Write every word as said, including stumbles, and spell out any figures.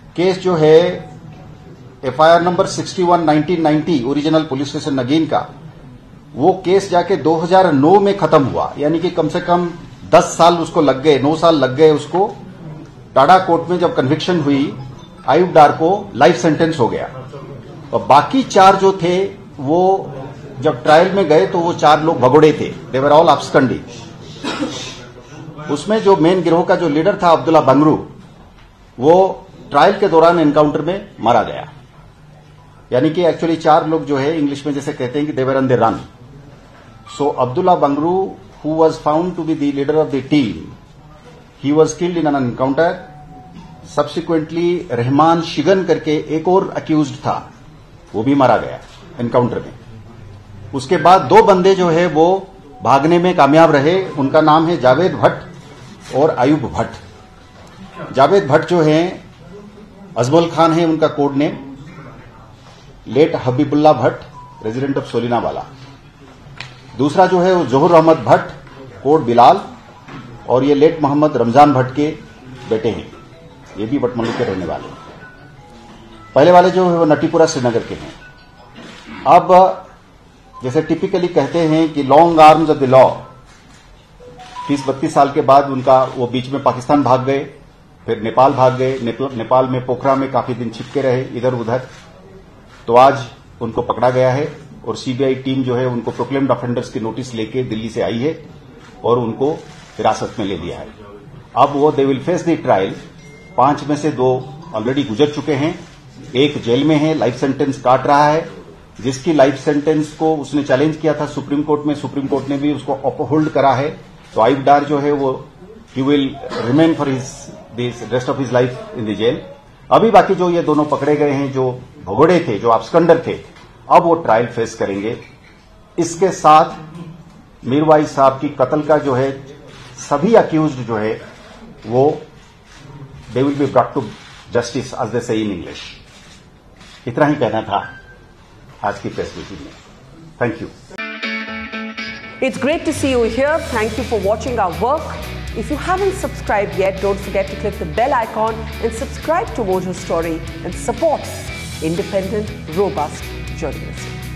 Case जो है FIR number इकसठ nineteen ninety original police station Nageen का, वो केस जाके दो हज़ार नौ में खत्म हुआ, यानी कि कम से कम दस साल उसको लग गए, नौ साल लग गए उसको। टाडा कोर्ट में जब कन्विक्शन हुई, आयुब डार को लाइफ सेंटेंस हो गया। और बाकी चार जो थे वो जब ट्रायल में गए तो वो चार लोग भगोड़े थे, दे वर ऑल अब्सकंडी। उसमें जो मेन गिरोह का जो लीडर था अब्दुल्ला बंगरू, वो ट्रायल के दौरान एनकाउंटर में मारा गया। यानी कि एक्चुअली चार लोग जो है इंग्लिश में जैसे कहते हैं कि they were on the run. So Abdullah Bangroo, who was found to be the leader of the team, he was killed in an encounter. Subsequently Rehman Shigan करके एक और अक्यूज्ड था, वो भी मारा गया एनकाउंटर में। उसके बाद दो बंदे जो है वो भागने में कामयाब रहे, उनका नाम है जावेद भट्ट और आयुब भट्ट। जावेद भट्ट जो है अजमल खान है उनका code name, late Habibullah Bhat resident of Solinawala. दूसरा जो है वो जोहर अहमद भट्ट कोड बिलाल, और ये लेट मोहम्मद रमजान भट्ट के बेटे हैं, ये भी बटमलू के रहने वाले हैं। पहले वाले जो है वो नटीपुरा श्रीनगर के हैं। अब जैसे टिपिकली कहते हैं कि long arms of the law, तीस बत्तीस साल के बाद उनका वो बीच में पाकिस्तान भाग गए, फिर नेपाल भाग गए, नेपाल में पोखरा में काफी दिन छिपके रहे इधर उधर। तो आज उनको पकड़ा गया है और सीबीआई टीम जो है उनको प्रोक्लेम्ड ऑफेंडर्स की नोटिस लेके दिल्ली से आई है और उनको हिरासत में ले लिया है। अब वो they will face the trial. पांच में से दो ऑलरेडी गुजर चुके हैं, एक जेल में है, लाइफ सेंटेंस काट रहा है। जिसकी लाइफ सेंटेंस को उसने चैलेंज किया था सुप्रीम कोर्ट में, सुप्रीम कोर्ट ने भी उसको अपहोल्ड करा है। तो आयुब डार जो है वो he will remain for his this rest of his life in the jail. अभी बाकी जो ये दोनों पकड़े गए हैं, जो भगोड़े थे, जो अब्सकंडर थे, अब वो ट्रायल फेस करेंगे। इसके साथ मीरवाइज साहब की कत्ल का जो है सभी अक्यूज्ड जो है वो they will be brought to justice as they say in English. इतना ही कहना था आज की प्रेस मीटिंग में। Thank you. It's great to see you here. Thank you for watching our work. If you haven't subscribed yet, don't forget to click the bell icon and subscribe to Mojo Story and support independent, robust journalism.